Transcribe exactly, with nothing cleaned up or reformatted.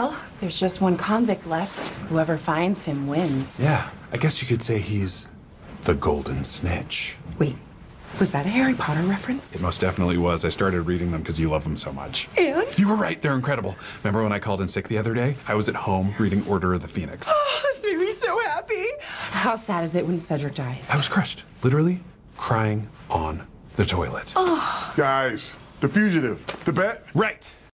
Well, there's just one convict left. Whoever finds him wins. Yeah, I guess you could say he's the golden snitch. Wait, was that a Harry Potter reference? It most definitely was. I started reading them because you love them so much. And? You were right, they're incredible. Remember when I called in sick the other day? I was at home reading Order of the Phoenix. Oh, this makes me so happy. How sad is it when Cedric dies? I was crushed, literally crying on the toilet. Oh. Guys, the fugitive, the bet? Right.